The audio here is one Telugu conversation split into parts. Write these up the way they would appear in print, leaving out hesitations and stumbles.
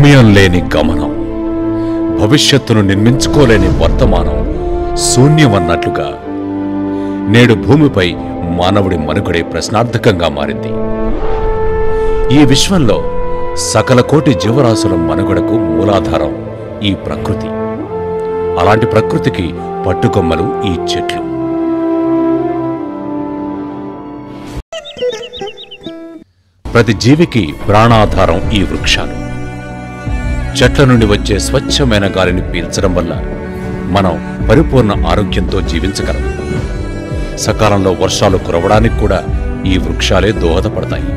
గమ్యం లేని గమనం, భవిష్యత్తును నిర్మించుకోలేని వర్తమానం శూన్యమన్నట్లుగా నేడు భూమిపై మానవుడి మనుగడే ప్రశ్నార్థకంగా మారింది. ఈ విశ్వంలో సకల కోటి జీవరాశుల మనుగడకు మూలాధారం ఈ ప్రకృతి. అలాంటి ప్రకృతికి పట్టుకొమ్మలు ఈ చెట్లు. ప్రతి జీవికి ప్రాణాధారం ఈ వృక్షాలు. చెట్ల నుండి వచ్చే స్వచ్ఛమైన గాలిని పీల్చడం వల్ల మనం పరిపూర్ణ ఆరోగ్యంతో జీవించగలం. సకాలంలో వర్షాలు కురవడానికి కూడా ఈ వృక్షాలే దోహదపడతాయి.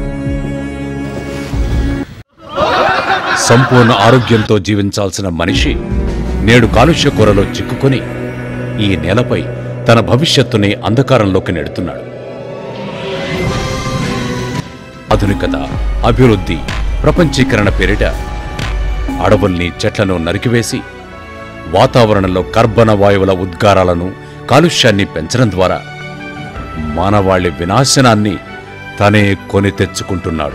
సంపూర్ణ ఆరోగ్యంతో జీవించాల్సిన మనిషి నేడు కాలుష్య కూరలో చిక్కుకొని ఈ నేలపై తన భవిష్యత్తుని అంధకారంలోకి నెడుతున్నాడు. ఆధునికత, అభివృద్ధి, ప్రపంచీకరణ పేరిట అడవుల్ని, చెట్లను నరికివేసి వాతావరణంలో కర్బన వాయువుల ఉద్గారాలను, కాలుష్యాన్ని పెంచడం ద్వారా మానవాళి వినాశనాన్ని తనే కొని తెచ్చుకుంటున్నాడు.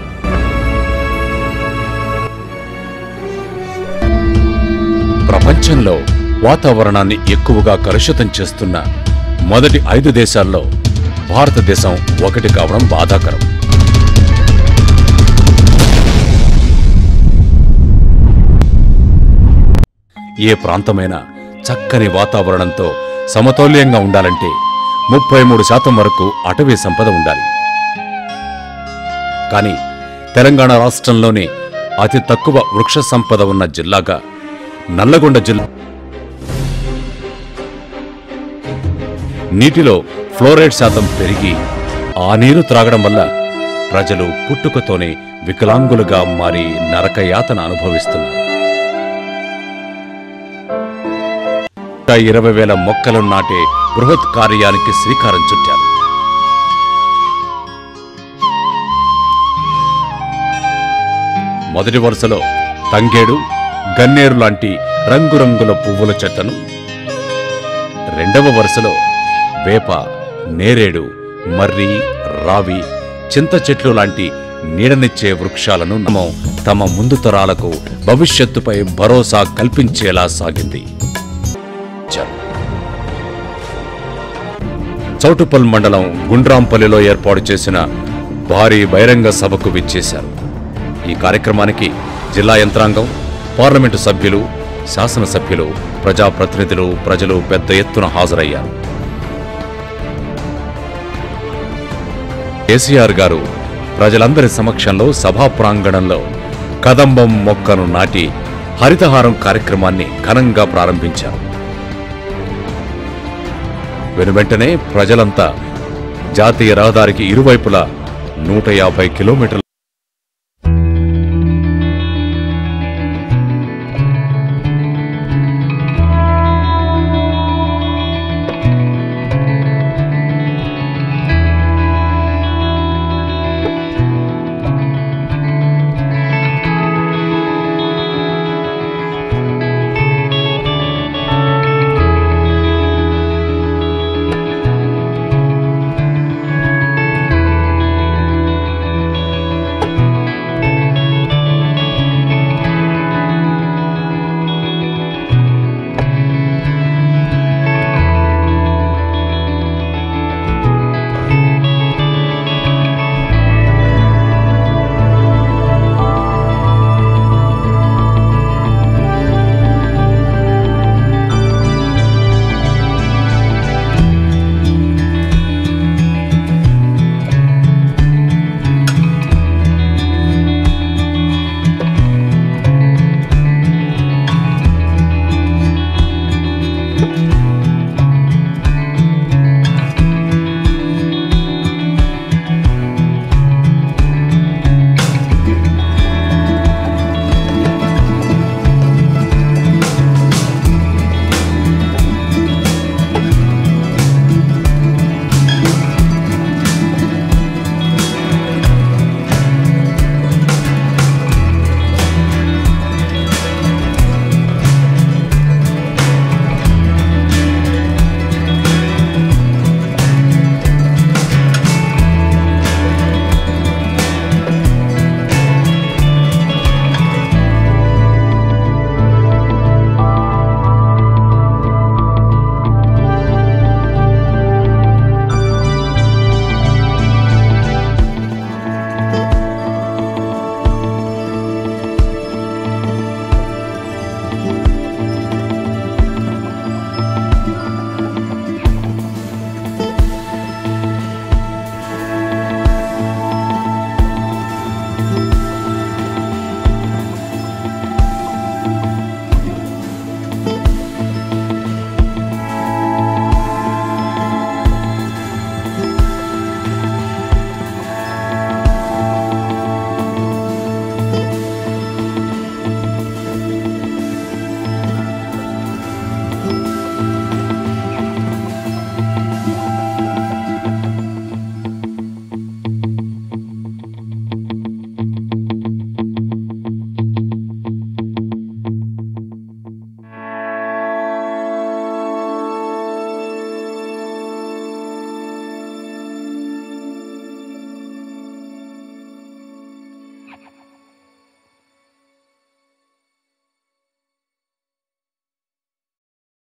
ప్రపంచంలో వాతావరణాన్ని ఎక్కువగా కలుషితం చేస్తున్న మొదటి 5 దేశాల్లో భారతదేశం ఒకటి కావడం బాధాకరం. ఏ ప్రాంతమైనా చక్కని వాతావరణంతో సమతౌల్యంగా ఉండాలంటే 33% వరకు అటవీ సంపద ఉండాలి. కానీ తెలంగాణ రాష్ట్రంలోనే అతి తక్కువ వృక్ష సంపద ఉన్న జిల్లాగా నల్లగొండ జిల్లా. నీటిలో ఫ్లోరైడ్ శాతం పెరిగి ఆ నీరు త్రాగడం వల్ల ప్రజలు పుట్టుకతోనే వికలాంగులుగా మారి నరకయాతన అనుభవిస్తున్నారు. 20,000 మొక్కలు నాటే బృహత్ కార్యానికి శ్రీకారం చుట్టారు. మొదటి వరుసలో తంగేడు, గన్నేరు లాంటి రంగురంగుల పువ్వుల చెట్లను, రెండవ వరుసలో వేప, నేరేడు, మర్రి, రావి, చింత చెట్లు లాంటి నీడనిచ్చే వృక్షాలను తమ ముందు తరాలకు భవిష్యత్తుపై భరోసా కల్పించేలా సాగింది. చౌటుప్పల్ మండలం గుండ్రాంపల్లిలో ఏర్పాటు చేసిన భారీ బహిరంగ సభకు విచ్చేశారు. ఈ కార్యక్రమానికి జిల్లా యంత్రాంగం, పార్లమెంటు సభ్యులు, శాసనసభ్యులు, ప్రజాప్రతినిధులు, ప్రజలు పెద్ద ఎత్తున హాజరయ్యారు. కేసీఆర్ గారు ప్రజలందరి సమక్షంలో సభా ప్రాంగణంలో కదంబం మొక్కను నాటి హరితహారం కార్యక్రమాన్ని ఘనంగా ప్రారంభించారు. వెనువెంటనే ప్రజలంతా జాతీయ రహదారికి ఇరువైపులా 150 కిలోమీటర్ల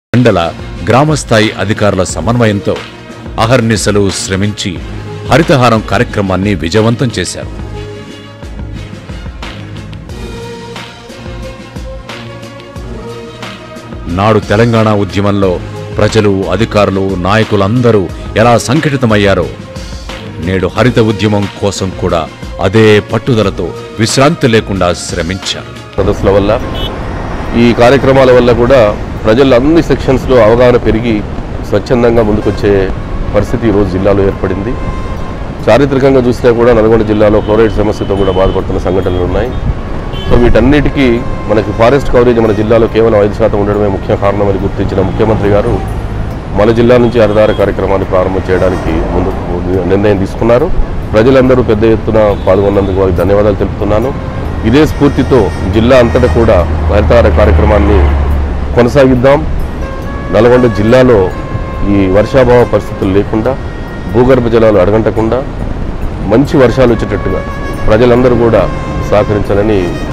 మండల గ్రామస్థాయి అధికారుల సమన్వయంతో అహర్నిశలు శ్రమించి హరితహారం కార్యక్రమాన్ని విజయవంతం చేశారు. నాడు తెలంగాణ ఉద్యమంలో ప్రజలు, అధికారులు, నాయకులందరూ ఎలా సంఘటితమయ్యారో నేడు హరిత ఉద్యమం కోసం కూడా అదే పట్టుదలతో విశ్రాంతి లేకుండా శ్రమించారు. సదస్సుల వల్ల, ఈ కార్యక్రమాల వల్ల కూడా ప్రజల అన్ని సెక్షన్స్లో అవగాహన పెరిగి స్వచ్ఛందంగా ముందుకొచ్చే పరిస్థితి ఈరోజు జిల్లాలో ఏర్పడింది. చారిత్రకంగా చూసినా కూడా నల్గొండ జిల్లాలో ఫ్లోరైడ్ సమస్యతో కూడా బాధపడుతున్న సంఘటనలు ఉన్నాయి. సో వీటన్నిటికీ మనకి ఫారెస్ట్ కవరేజ్ మన జిల్లాలో కేవలం 5% ఉండడమే ముఖ్య కారణమని గుర్తించిన ముఖ్యమంత్రి గారు మన జిల్లా నుంచి హరితహార కార్యక్రమాన్ని ప్రారంభం చేయడానికి నిర్ణయం తీసుకున్నారు. ప్రజలందరూ పెద్ద ఎత్తున పాల్గొన్నందుకు వారికి ధన్యవాదాలు తెలుపుతున్నాను. ఇదే స్ఫూర్తితో జిల్లా అంతటా కూడా హరితహార కార్యక్రమాన్ని కొనసాగిద్దాం. నల్గొండ జిల్లాలో ఈ వర్షాభావ పరిస్థితులు లేకుండా, భూగర్భ జలాలు అడగంటకుండా మంచి వర్షాలు వచ్చేటట్టుగా ప్రజలందరూ కూడా సహకరించాలని